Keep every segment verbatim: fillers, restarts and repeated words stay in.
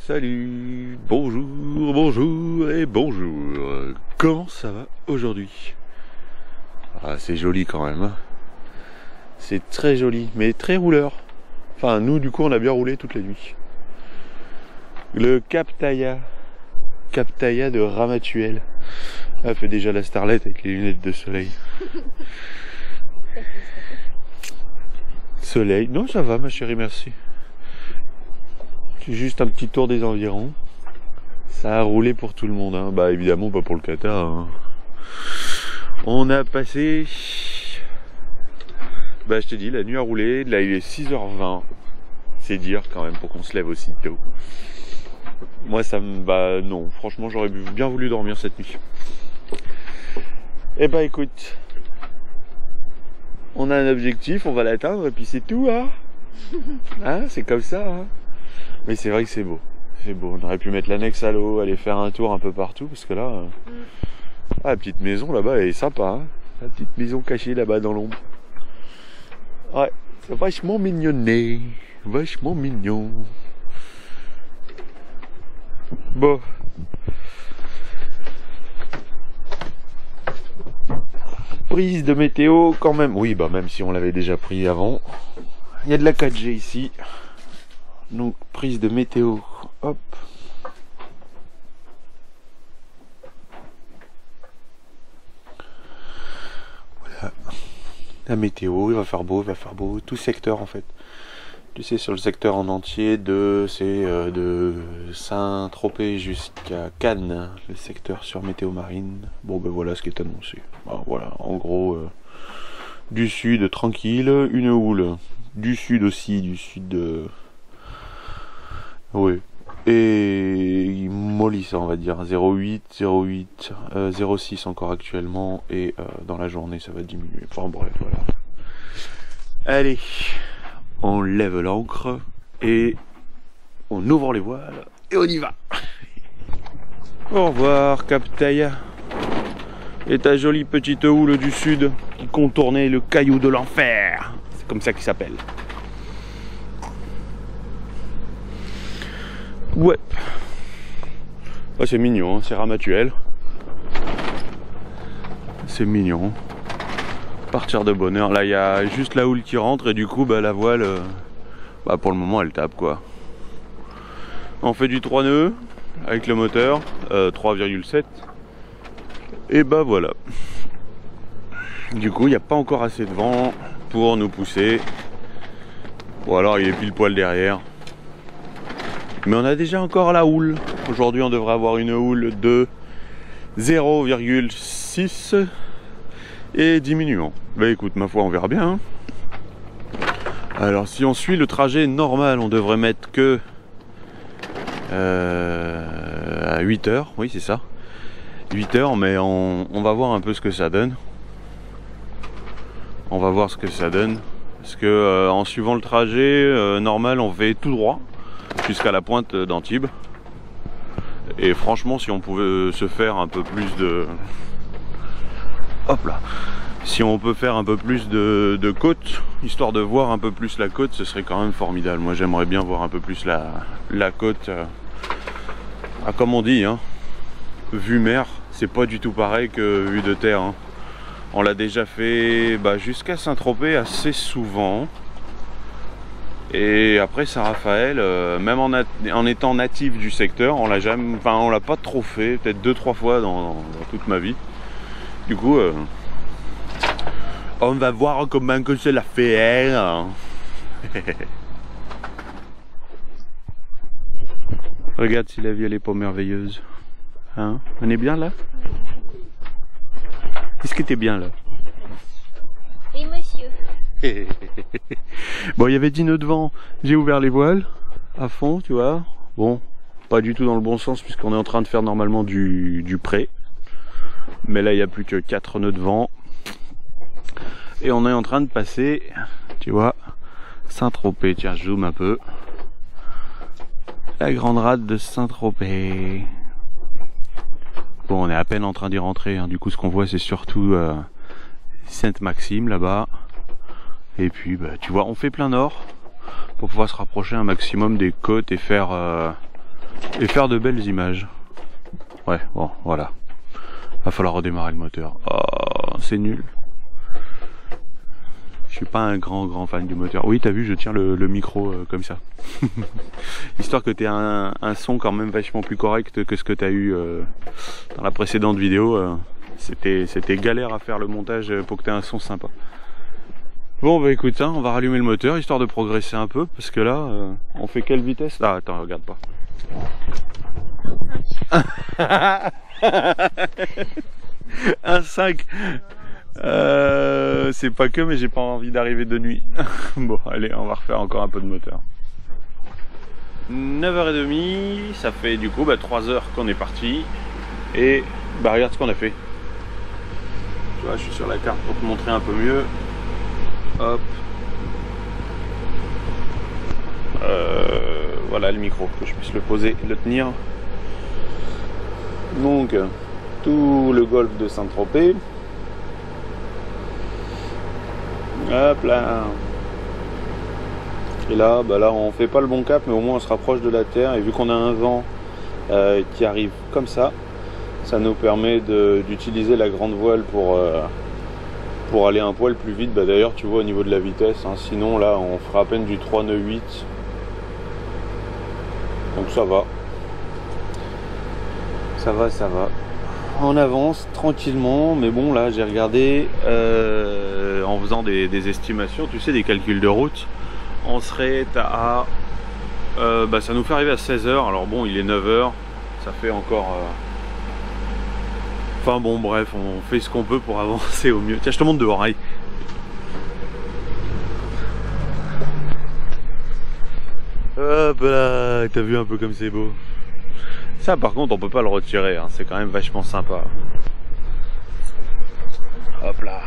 Salut, bonjour, bonjour et bonjour. Comment ça va aujourd'hui? Ah, c'est joli quand même. Hein. C'est très joli, mais très rouleur. Enfin, nous, du coup, on a bien roulé toute la nuit. Le Cap Taya. Cap Taya de Ramatuelle. Elle fait déjà la starlette avec les lunettes de soleil. Soleil. Non, ça va, ma chérie, merci. C'est juste un petit tour des environs. Ça a roulé pour tout le monde. Hein. Bah, évidemment, pas pour le Qatar. Hein. On a passé... Bah, je te dis, la nuit a roulé. Là, il est six heures vingt. C'est dire, quand même, pour qu'on se lève aussi tôt. Moi, ça me... Bah, non. Franchement, j'aurais bien voulu dormir cette nuit. Eh bah, écoute... On a un objectif, on va l'atteindre, et puis c'est tout, hein. Hein, c'est comme ça, hein. Mais c'est vrai que c'est beau. C'est beau. On aurait pu mettre l'annexe à l'eau, aller faire un tour un peu partout, parce que là... Euh... Ah, la petite maison, là-bas, elle est sympa, hein. La petite maison cachée, là-bas, dans l'ombre. Ouais, c'est vachement mignonné. Vachement mignon. Bon. Prise de météo quand même. Oui, bah même si on l'avait déjà pris avant. Il y a de la quatre G ici. Donc prise de météo. Hop. Voilà. La météo, il va faire beau, il va faire beau. Tout secteur en fait. Tu sais, sur le secteur en entier de c'est euh, de Saint-Tropez jusqu'à Cannes, le secteur sur Météo Marine. Bon ben voilà ce qui est annoncé. Ben, voilà, en gros euh, du sud tranquille, une houle. Du sud aussi, du sud de... Oui. Et mollissant on va dire. zéro huit, zéro huit, euh, zéro six encore actuellement. Et euh, dans la journée ça va diminuer. Enfin bref, voilà. Allez. On lève l'ancre et on ouvre les voiles et on y va. Au revoir Cap Taya et ta jolie petite houle du sud qui contournait le caillou de l'enfer. C'est comme ça qu'il s'appelle. Ouais. Oh, c'est mignon, hein, c'est Ramatuelle. C'est mignon. Partir de bonne heure. Là il y a juste la houle qui rentre et du coup bah, la voile euh, bah, pour le moment elle tape quoi. On fait du trois nœuds avec le moteur euh, trois virgule sept et bah voilà. Du coup il n'y a pas encore assez de vent pour nous pousser, ou alors il est pile poil derrière, mais on a déjà encore la houle. Aujourd'hui on devrait avoir une houle de zéro virgule six et diminuant. Bah écoute, ma foi, on verra bien. Hein. Alors, si on suit le trajet normal, on devrait mettre que euh, à huit heures. Oui, c'est ça. huit heures, mais on, on va voir un peu ce que ça donne. On va voir ce que ça donne. Parce que euh, en suivant le trajet euh, normal, on fait tout droit jusqu'à la pointe d'Antibes. Et franchement, si on pouvait se faire un peu plus de... Hop là. Si on peut faire un peu plus de, de côte, histoire de voir un peu plus la côte, ce serait quand même formidable. Moi j'aimerais bien voir un peu plus la, la côte. Euh, ah, comme on dit, hein, vue mer, c'est pas du tout pareil que vue de terre. Hein. On l'a déjà fait bah, jusqu'à Saint-Tropez assez souvent. Et après Saint-Raphaël, euh, même en, en étant natif du secteur, on l'a jamais, enfin on l'a pas trop fait, peut-être deux trois fois dans, dans, dans toute ma vie. Du coup, euh, on va voir comment que c'est la faire. Regarde si la vie elle est pas merveilleuse. Hein? On est bien là? Est-ce que t'es bien là? Oui monsieur. Bon, il y avait dix nœuds de vent. J'ai ouvert les voiles à fond, tu vois. Bon, pas du tout dans le bon sens puisqu'on est en train de faire normalement du, du pré. Mais là il n'y a plus que quatre nœuds de vent. Et on est en train de passer, tu vois, Saint-Tropez. Tiens, je zoome un peu. La grande rade de Saint-Tropez. Bon, on est à peine en train d'y rentrer. Hein. Du coup, ce qu'on voit, c'est surtout euh, Sainte-Maxime là-bas. Et puis, bah, tu vois, on fait plein nord pour pouvoir se rapprocher un maximum des côtes et faire, euh, et faire de belles images. Ouais, bon, voilà. Va falloir redémarrer le moteur. Oh, c'est nul. Je suis pas un grand grand fan du moteur. Oui, t'as vu, je tiens le, le micro euh, comme ça. Histoire que t'aies un, un son quand même vachement plus correct que ce que t'as eu euh, dans la précédente vidéo. Euh, c'était c'était galère à faire le montage pour que t'aies un son sympa. Bon bah écoute, hein, on va rallumer le moteur histoire de progresser un peu parce que là, euh, on fait quelle vitesse? Ah attends, regarde pas. un cinq. Euh, c'est pas que, mais j'ai pas envie d'arriver de nuit. Bon, allez, on va refaire encore un peu de moteur. neuf heures trente, ça fait du coup bah, trois heures qu'on est parti. Et bah regarde ce qu'on a fait. Tu vois, je suis sur la carte pour te montrer un peu mieux. Hop. Euh, voilà le micro, que je puisse le poser et le tenir. Donc, tout le golfe de Saint-Tropez. Hop là. Et là, bah là, on fait pas le bon cap, mais au moins on se rapproche de la terre. Et vu qu'on a un vent euh, qui arrive comme ça, ça nous permet d'utiliser la grande voile pour, euh, pour aller un poil plus vite. Bah, d'ailleurs, tu vois au niveau de la vitesse, hein, sinon là, on fera à peine du trois nœuds huit. Donc ça va. Ça va, ça va. On avance tranquillement, mais bon là j'ai regardé euh, en faisant des, des estimations, tu sais, des calculs de route, on serait à euh, bah, ça nous fait arriver à seize heures. Alors bon, il est neuf heures, ça fait encore euh... enfin bon bref, on fait ce qu'on peut pour avancer au mieux. Tiens, je te montre dehors, allez. Hop là, t'as vu un peu comme c'est beau. Ça par contre on peut pas le retirer, hein. C'est quand même vachement sympa. Hop là.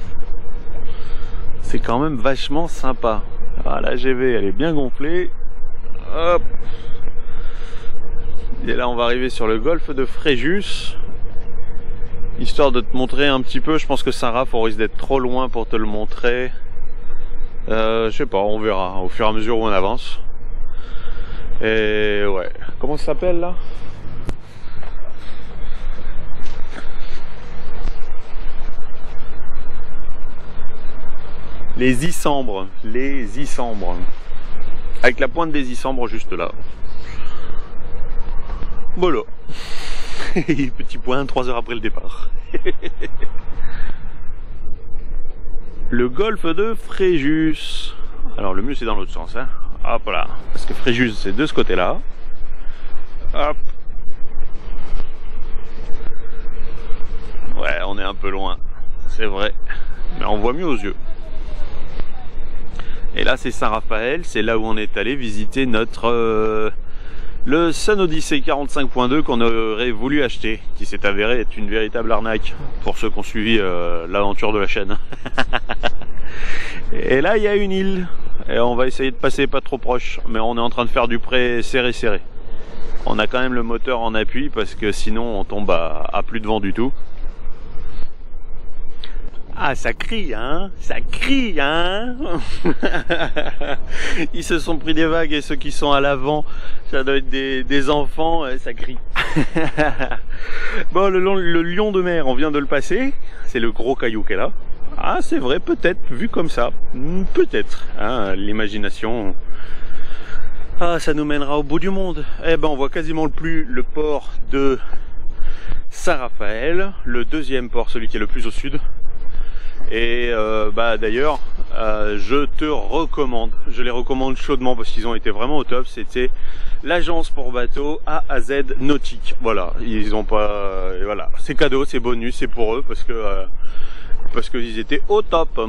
C'est quand même vachement sympa. Ah, la G V elle est bien gonflée. Hop. Et là on va arriver sur le golfe de Fréjus. Histoire de te montrer un petit peu, je pense que Saint-Raph on risque d'être trop loin pour te le montrer. Euh, je sais pas, on verra au fur et à mesure où on avance. Et ouais, comment ça s'appelle là? Les Issambres, les Issambres. Avec la pointe des Issambres juste là. Voilà. Petit point, trois heures après le départ. Le golfe de Fréjus. Alors le mieux c'est dans l'autre sens, hein. Hop là. Parce que Fréjus c'est de ce côté là. Hop. Ouais, on est un peu loin. C'est vrai. Mais on voit mieux aux yeux. Et là c'est Saint-Raphaël, c'est là où on est allé visiter notre euh, le Sun Odyssey quarante-cinq point deux qu'on aurait voulu acheter, qui s'est avéré être une véritable arnaque pour ceux qui ont suivi euh, l'aventure de la chaîne. Et là il y a une île, et on va essayer de passer pas trop proche, mais on est en train de faire du pré serré serré. On a quand même le moteur en appui parce que sinon on tombe à, à plus de vent du tout. Ah, ça crie, hein? Ça crie, hein? Ils se sont pris des vagues et ceux qui sont à l'avant, ça doit être des, des enfants, ça crie. Bon, le, le lion de mer, on vient de le passer. C'est le gros caillou qui est là. Ah, c'est vrai, peut-être, vu comme ça. Peut-être, hein, l'imagination. Ah, ça nous mènera au bout du monde. Eh ben, on voit quasiment plus le port de Saint-Raphaël, le deuxième port, celui qui est le plus au sud. Et euh, bah d'ailleurs euh, je te recommande, je les recommande chaudement parce qu'ils ont été vraiment au top. C'était l'agence pour bateaux A à Z nautique. Voilà, ils ont pas, euh, voilà, c'est cadeau, c'est bonus, c'est pour eux parce que euh, parce qu'ils étaient au top.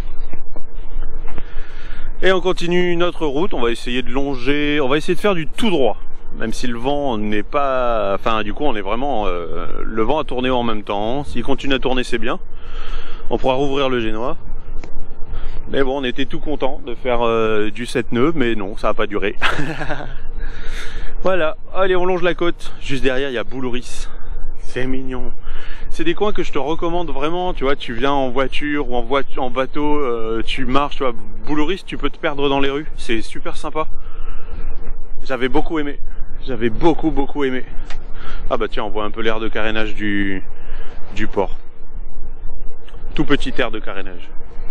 Et on continue notre route, on va essayer de longer, on va essayer de faire du tout droit. Même si le vent n'est pas, enfin du coup on est vraiment, euh, le vent a tourné en même temps. S'il continue à tourner c'est bien. On pourra rouvrir le génois. Mais bon, on était tout content de faire euh, du sept nœuds, mais non, ça n'a pas duré. Voilà, allez, on longe la côte. Juste derrière, il y a Boulouris. C'est mignon. C'est des coins que je te recommande vraiment. Tu vois, tu viens en voiture ou en, voiture, en bateau, euh, tu marches, tu vois, Boulouris, tu peux te perdre dans les rues. C'est super sympa. J'avais beaucoup aimé. J'avais beaucoup beaucoup aimé. Ah bah tiens, on voit un peu l'air de carénage du, du port. Tout petit air de carénage.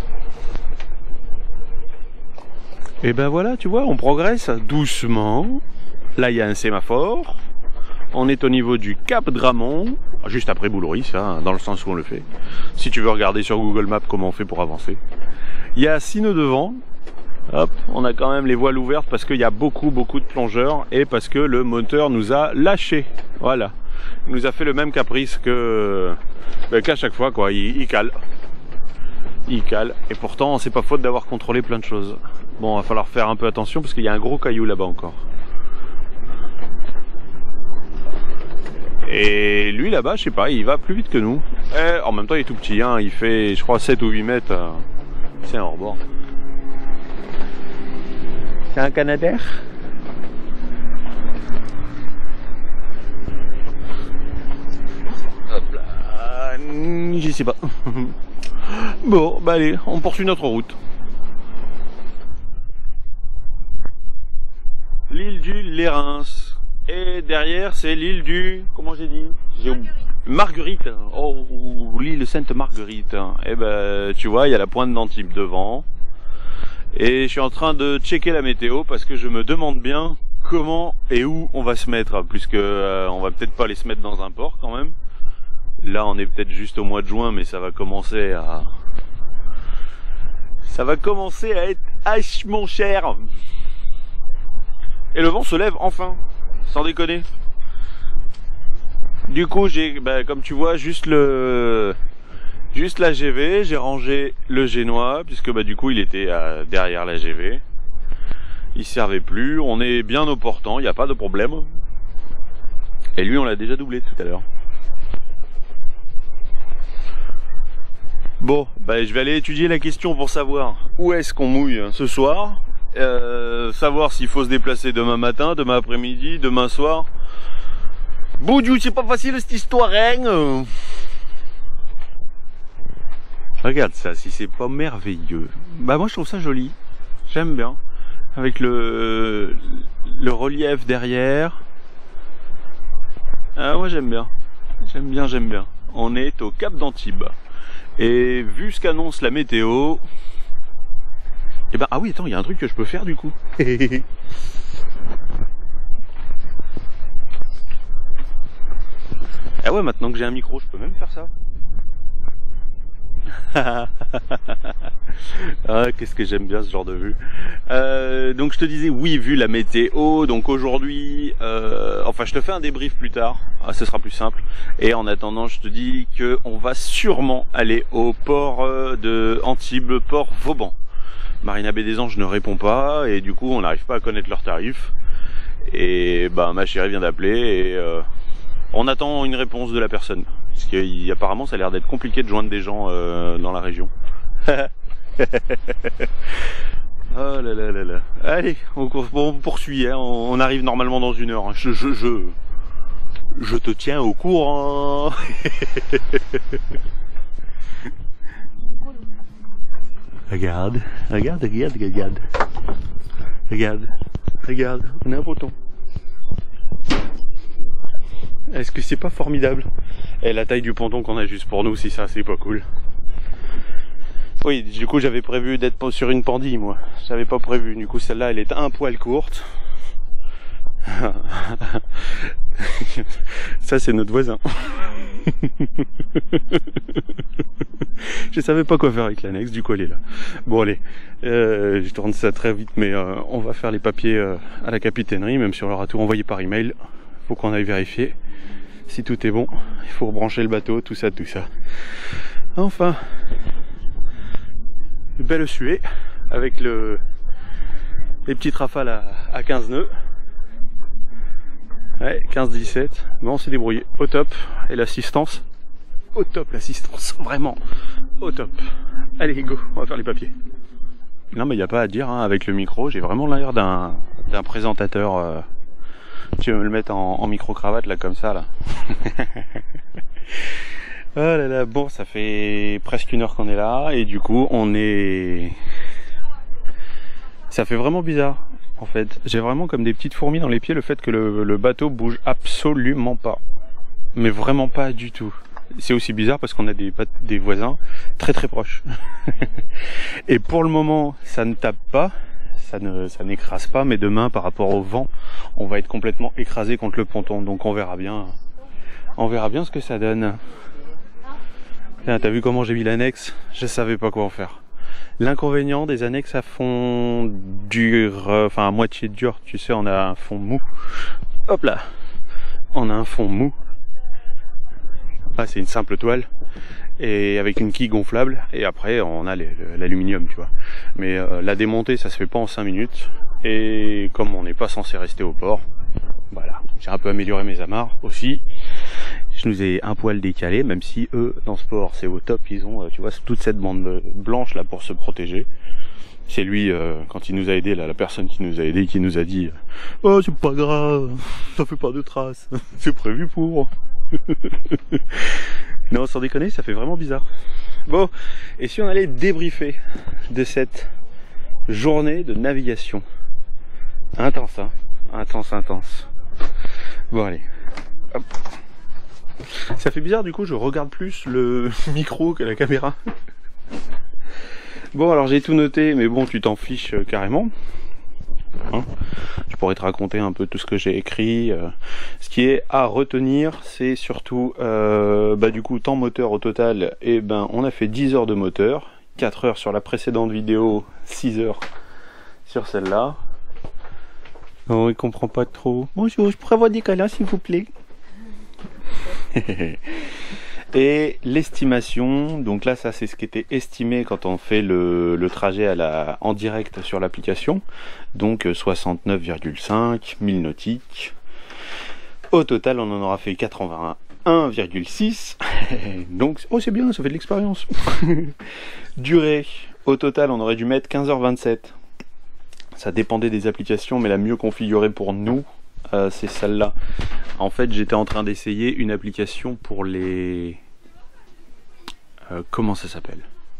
Et ben voilà, tu vois, on progresse doucement. Là, il y a un sémaphore. On est au niveau du Cap Dramont, juste après Boulouris, hein, dans le sens où on le fait. Si tu veux regarder sur Google Maps comment on fait pour avancer. Il y a six nœuds de vent. Hop, on a quand même les voiles ouvertes parce qu'il y a beaucoup beaucoup de plongeurs et parce que le moteur nous a lâché. Voilà. Il nous a fait le même caprice que ben, qu'à chaque fois, quoi. Il, il cale. Il cale. Et pourtant, c'est pas faute d'avoir contrôlé plein de choses. Bon, va falloir faire un peu attention parce qu'il y a un gros caillou là-bas encore. Et lui là-bas, je sais pas, il va plus vite que nous. Et en même temps, il est tout petit, hein, il fait, je crois, sept ou huit mètres. Euh, c'est un hors-bord. C'est un Canadair. Hop là, je sais pas. Bon, bah allez, on poursuit notre route. L'île du Lérins. Et derrière, c'est l'île du... Comment j'ai dit j'ai oublié. Marguerite. Oh, l'île Sainte-Marguerite. Et ben, tu vois, il y a la pointe d'Antibes devant. Et je suis en train de checker la météo parce que je me demande bien comment et où on va se mettre. Puisque euh, on va peut-être pas aller se mettre dans un port quand même. Là, on est peut-être juste au mois de juin, mais ça va commencer à... Ça va commencer à être hachement cher. Et le vent se lève enfin. Sans déconner. Du coup, j'ai, bah, comme tu vois, juste le, juste la G V. J'ai rangé le génois puisque bah du coup, il était euh, derrière la G V. Il servait plus. On est bien au portant. Il n'y a pas de problème. Et lui, on l'a déjà doublé tout à l'heure. Bon, bah, je vais aller étudier la question pour savoir où est-ce qu'on mouille ce soir. Euh, savoir s'il faut se déplacer demain matin, demain après-midi, demain soir. Boudiou, c'est pas facile cette histoire, hein. Regarde ça, si c'est pas merveilleux. Bah moi je trouve ça joli. J'aime bien. Avec le le relief derrière. Ah moi j'aime bien. J'aime bien, j'aime bien. On est au Cap d'Antibes. Et vu ce qu'annonce la météo... Eh ben, ah oui, attends, il y a un truc que je peux faire du coup. Ah ouais, maintenant que j'ai un micro, je peux même faire ça. Ah, qu'est-ce que j'aime bien ce genre de vue. Euh, donc je te disais, oui, vu la météo, donc aujourd'hui, euh, enfin je te fais un débrief plus tard, ah, ce sera plus simple. Et en attendant, je te dis que on va sûrement aller au port de Antibes, port Vauban. Marina Baie des Anges ne répond pas et du coup on n'arrive pas à connaître leurs tarifs. Et bah ma chérie vient d'appeler et euh, on attend une réponse de la personne. Parce qu'apparemment ça a l'air d'être compliqué de joindre des gens euh, dans la région. Oh là là là là. Allez, on, on poursuit, hein. on, on arrive normalement dans une heure. Hein. Je, je, je, je te tiens au courant. Regarde, regarde, regarde, regarde. Regarde, regarde, on a un poton. Est-ce que c'est pas formidable? Et la taille du ponton qu'on a juste pour nous, si ça, c'est pas cool. Oui, du coup, j'avais prévu d'être sur une pendille, moi. J'avais pas prévu. Du coup, celle-là, elle est un poil courte. Ça, c'est notre voisin. Je savais pas quoi faire avec l'annexe, du coup elle est là. Bon allez, euh, je tourne ça très vite, mais euh, on va faire les papiers euh, à la capitainerie, même si on leur a tout envoyé par email. Faut qu'on aille vérifier si tout est bon. Il faut rebrancher le bateau, tout ça, tout ça. Enfin, une belle suée avec le les petites rafales à, à quinze nœuds. Ouais, quinze dix-sept. Bon, on s'est débrouillé au top. Et l'assistance, au top l'assistance, vraiment au top. Allez go, on va faire les papiers. Non mais il n'y a pas à dire, hein, avec le micro, j'ai vraiment l'air d'un d'un présentateur. Euh... Tu veux me le mettre en, en micro-cravate là comme ça là. Oh là là, bon ça fait presque une heure qu'on est là et du coup on est... Ça fait vraiment bizarre. en fait. J'ai vraiment comme des petites fourmis dans les pieds le fait que le, le bateau bouge absolument pas. Mais vraiment pas du tout. C'est aussi bizarre parce qu'on a des, des voisins très très proches. Et pour le moment, ça ne tape pas, ça ne, ça n'écrase pas, mais demain, par rapport au vent, on va être complètement écrasé contre le ponton. Donc on verra bien, on verra bien ce que ça donne. T'as vu comment j'ai mis l'annexe? Je savais pas quoi en faire. L'inconvénient des annexes à fond dur, enfin à moitié dur, tu sais, on a un fond mou. Hop là, on a un fond mou. Ah, c'est une simple toile et avec une quille gonflable et après on a l'aluminium, tu vois. Mais euh, la démonter, ça se fait pas en cinq minutes et comme on n'est pas censé rester au port, voilà. J'ai un peu amélioré mes amarres aussi. Je nous ai un poil décalé, même si eux dans ce port c'est au top, ils ont, tu vois, toute cette bande blanche là pour se protéger. C'est lui, euh, quand il nous a aidé, là, la personne qui nous a aidé, qui nous a dit « Oh, c'est pas grave, ça fait pas de traces, c'est prévu pour... » Non, sans déconner, ça fait vraiment bizarre. Bon, et si on allait débriefer de cette journée de navigation? Intense, hein? Intense, intense. Bon, allez. Hop. Ça fait bizarre, du coup, je regarde plus le micro que la caméra. Bon, alors j'ai tout noté, mais bon, tu t'en fiches euh, carrément. Hein, je pourrais te raconter un peu tout ce que j'ai écrit. Euh, ce qui est à retenir, c'est surtout euh, bah, du coup temps moteur au total. Et ben on a fait dix heures de moteur, quatre heures sur la précédente vidéo, six heures sur celle-là. Oh, il comprend pas trop. Bonjour, je pourrais avoir des câlins s'il vous plaît. Et l'estimation, donc là ça c'est ce qui était estimé quand on fait le, le trajet à la, en direct sur l'application, donc soixante-neuf virgule cinq mille nautiques. Au total on en aura fait quatre-vingt-un virgule six, donc oh c'est bien, ça fait de l'expérience. Durée, au total on aurait dû mettre quinze heures vingt-sept, ça dépendait des applications mais la mieux configurée pour nous, Euh, c'est celle-là. En fait, j'étais en train d'essayer une application pour les... Euh, comment ça s'appelle?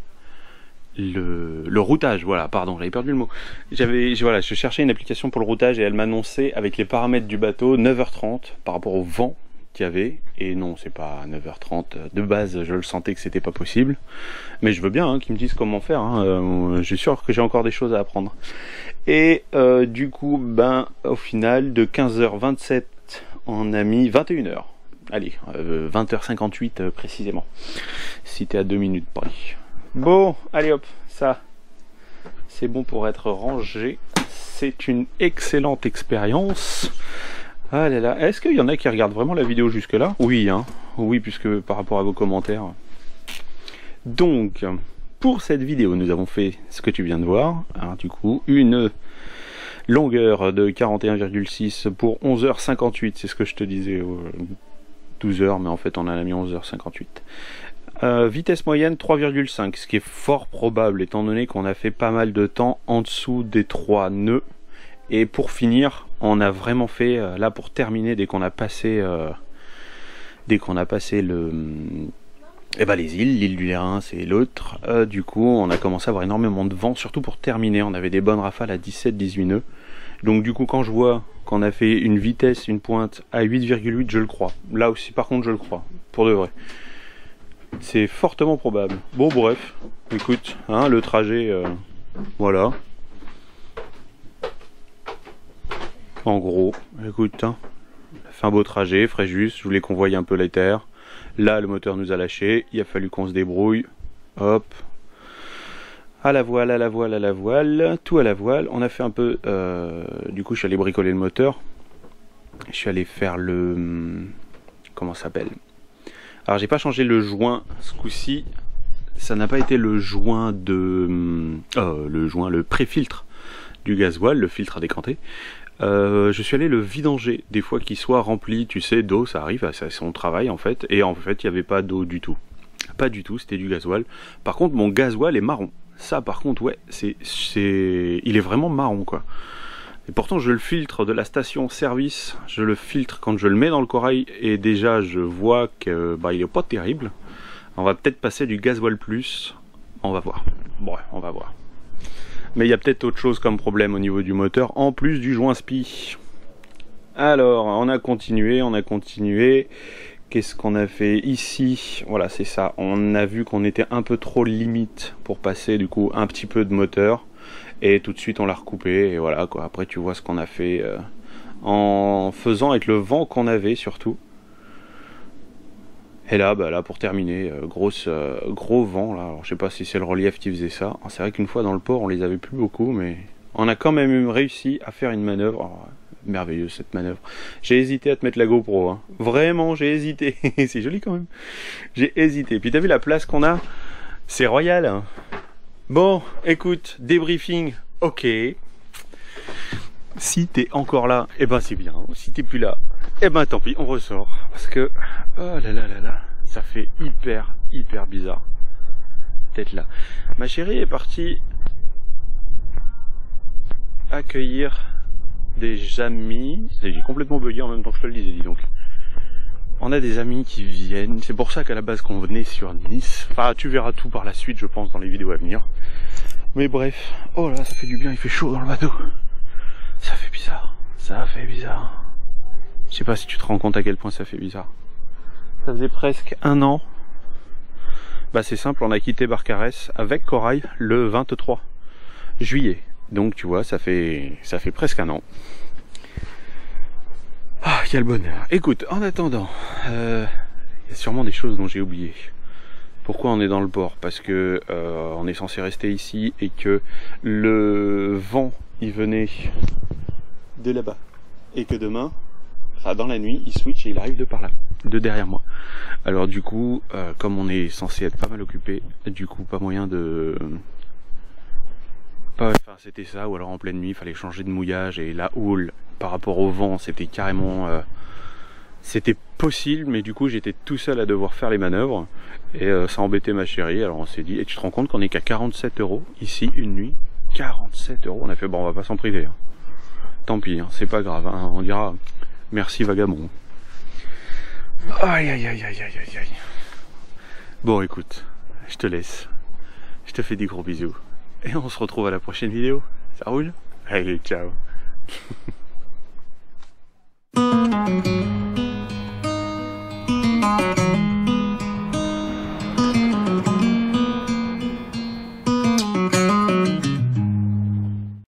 le... le routage, voilà, pardon, j'avais perdu le mot. J'avais, voilà, je cherchais une application pour le routage et elle m'annonçait avec les paramètres du bateau neuf heures trente par rapport au vent qu'il y avait. Et non, c'est pas neuf heures trente. De base, je le sentais que c'était pas possible. Mais je veux bien hein, qu'ils me disent comment faire. Hein. Euh, je suis sûr que j'ai encore des choses à apprendre. Et euh, du coup, ben, au final, de quinze heures vingt-sept, on a mis vingt et une heures. Allez, euh, vingt heures cinquante-huit euh, précisément. Si t'es à deux minutes près. Bon, allez hop, ça, c'est bon pour être rangé. C'est une excellente expérience. Ah là là, est-ce qu'il y en a qui regardent vraiment la vidéo jusque-là? Oui, hein. Oui, puisque par rapport à vos commentaires. Donc, pour cette vidéo, nous avons fait ce que tu viens de voir. Hein, du coup, une longueur de quarante et un virgule six pour onze heures cinquante-huit. C'est ce que je te disais, euh, douze heures, mais en fait on en a mis onze heures cinquante-huit. Euh, vitesse moyenne trois virgule cinq, ce qui est fort probable étant donné qu'on a fait pas mal de temps en dessous des trois nœuds. Et pour finir, on a vraiment fait, euh, là pour terminer, dès qu'on a passé, euh, dès qu'on a passé le... Et bah les îles, l'île du Lérin c'est l'autre, euh, du coup on a commencé à avoir énormément de vent, surtout pour terminer, on avait des bonnes rafales à dix-sept dix-huit nœuds. Donc du coup quand je vois qu'on a fait une vitesse, une pointe à huit virgule huit, je le crois. Là aussi par contre je le crois, pour de vrai. C'est fortement probable. Bon bref, écoute, hein, le trajet, euh, voilà. En gros, écoute, hein, on a fait un beau trajet, Fréjus, je voulais qu'on voie un peu les terres. Là, le moteur nous a lâché, il a fallu qu'on se débrouille. Hop. À la voile, à la voile, à la voile, tout à la voile. On a fait un peu... Euh, du coup, je suis allé bricoler le moteur. Je suis allé faire le... Comment ça s'appelle? Alors, j'ai pas changé le joint ce coup-ci. Ça n'a pas été le joint de... Euh, le joint, le pré-filtre du gasoil, le filtre à décanter. Euh, je suis allé le vidanger, des fois qu'il soit rempli, tu sais, d'eau, ça arrive, c'est son travail en fait, et en fait il n'y avait pas d'eau du tout, pas du tout, c'était du gasoil. Par contre mon gasoil est marron, ça par contre ouais, c'est, c'est, il est vraiment marron quoi. Et pourtant je le filtre de la station service, je le filtre quand je le mets dans le corail, et déjà je vois que bah il est pas terrible. On va peut-être passer du gasoil plus, on va voir, bon on va voir. Mais il y a peut-être autre chose comme problème au niveau du moteur, en plus du joint spi. Alors, on a continué, on a continué. Qu'est-ce qu'on a fait ici? Voilà, c'est ça. On a vu qu'on était un peu trop limite pour passer, du coup, un petit peu de moteur. Et tout de suite, on l'a recoupé. Et voilà, quoi. Après, tu vois ce qu'on a fait euh, en faisant avec le vent qu'on avait, surtout. Et là, bah là pour terminer, euh, grosse, euh, gros vent là. Alors, je sais pas si c'est le relief qui faisait ça. C'est vrai qu'une fois dans le port, on les avait plus beaucoup, mais on a quand même réussi à faire une manœuvre. Alors, merveilleuse cette manœuvre. J'ai hésité à te mettre la GoPro. Hein. Vraiment, j'ai hésité. C'est joli quand même. J'ai hésité. Puis t'as vu la place qu'on a? C'est royal. Hein. Bon, écoute, débriefing. Ok. Si t'es encore là, eh ben c'est bien. Si t'es plus là, eh ben tant pis, on ressort. Parce que, oh là là là là, ça fait hyper, hyper bizarre d'être là. Ma chérie est partie accueillir des amis. J'ai complètement bugué en même temps que je te le disais, dis donc. On a des amis qui viennent. C'est pour ça qu'à la base qu'on venait sur Nice. Enfin, tu verras tout par la suite, je pense, dans les vidéos à venir. Mais bref, oh là, ça fait du bien, il fait chaud dans le bateau. Ça fait bizarre, ça fait bizarre. Je sais pas si tu te rends compte à quel point ça fait bizarre. Ça faisait presque un an. Bah c'est simple, on a quitté Barcarès avec Corail le vingt-trois juillet. Donc tu vois, ça fait ça fait presque un an. Ah, quel bonheur. Écoute, en attendant, euh, il y a sûrement des choses dont j'ai oublié. Pourquoi on est dans le port? Parce que euh, on est censé rester ici et que le vent il venait de là-bas et que demain, enfin dans la nuit, il switch et il arrive de par là, de derrière moi. Alors du coup, euh, comme on est censé être pas mal occupé, du coup pas moyen de... Pas... Enfin c'était ça, ou alors en pleine nuit, il fallait changer de mouillage et la houle par rapport au vent, c'était carrément... Euh... C'était possible, mais du coup j'étais tout seul à devoir faire les manœuvres et euh, ça embêtait ma chérie. Alors on s'est dit, et tu te rends compte qu'on est qu'à quarante-sept euros ici une nuit? quarante-sept euros, on a fait bon, on va pas s'en priver. Hein. Tant pis, hein, c'est pas grave, hein, on dira merci vagabond. Aïe aïe aïe aïe aïe aïe aïe. Bon écoute, je te laisse. Je te fais des gros bisous. Et on se retrouve à la prochaine vidéo. Ça roule? Allez, ciao.